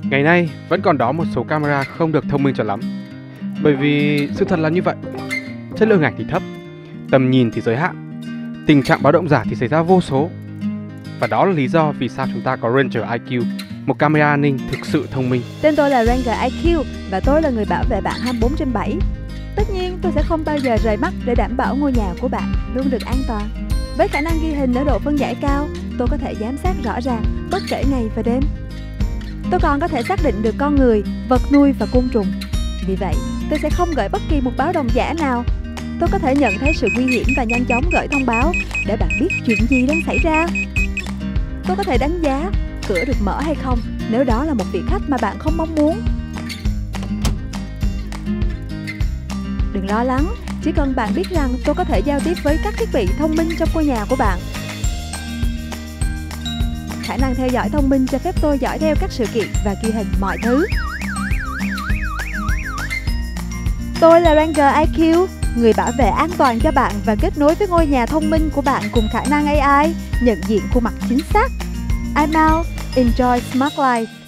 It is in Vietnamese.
Ngày nay vẫn còn đó một số camera không được thông minh cho lắm. Bởi vì sự thật là như vậy. Chất lượng ảnh thì thấp, tầm nhìn thì giới hạn, tình trạng báo động giả thì xảy ra vô số. Và đó là lý do vì sao chúng ta có Ranger IQ, một camera an ninh thực sự thông minh. Tên tôi là Ranger IQ và tôi là người bảo vệ bạn 24/7. Tất nhiên tôi sẽ không bao giờ rời mắt để đảm bảo ngôi nhà của bạn luôn được an toàn. Với khả năng ghi hình ở độ phân giải cao, tôi có thể giám sát rõ ràng bất kể ngày và đêm. Tôi còn có thể xác định được con người, vật nuôi và côn trùng. Vì vậy, tôi sẽ không gửi bất kỳ một báo động giả nào. Tôi có thể nhận thấy sự nguy hiểm và nhanh chóng gửi thông báo để bạn biết chuyện gì đang xảy ra. Tôi có thể đánh giá cửa được mở hay không nếu đó là một vị khách mà bạn không mong muốn. Đừng lo lắng, chỉ cần bạn biết rằng tôi có thể giao tiếp với các thiết bị thông minh trong ngôi nhà của bạn. Khả năng theo dõi thông minh cho phép tôi dõi theo các sự kiện và ghi hình mọi thứ. Tôi là Ranger IQ, người bảo vệ an toàn cho bạn và kết nối với ngôi nhà thông minh của bạn cùng khả năng AI nhận diện khuôn mặt chính xác. I'm out, enjoy smart life.